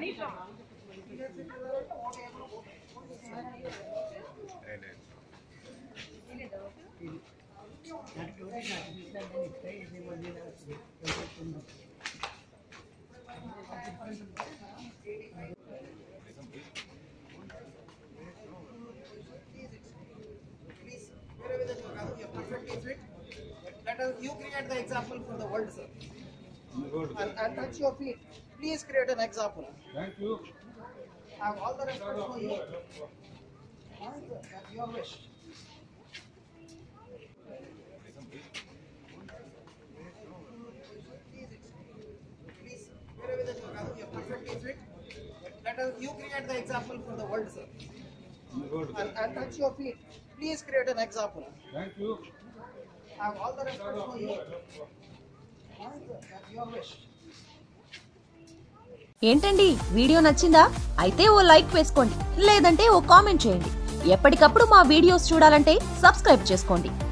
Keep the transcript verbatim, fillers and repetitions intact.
Let us, you create the example for the world, sir. And, and touch your feet. Please create an example. Thank you. I have all the respect for you. That's your wish. Please, wherever the you're perfectly fit. Let us, you create the example for the world, sir. And, and touch your feet. Please create an example. Thank you. I have all the respect for you. That's your wish. ఏంటండి video నచ్చిందా? అయితే ఓ like వేసుకోండి, లేదంటే ఓ comment చేయండి. ఎప్పటికప్పుడు మా videos చూడాలంటే subscribe చేసుకోండి.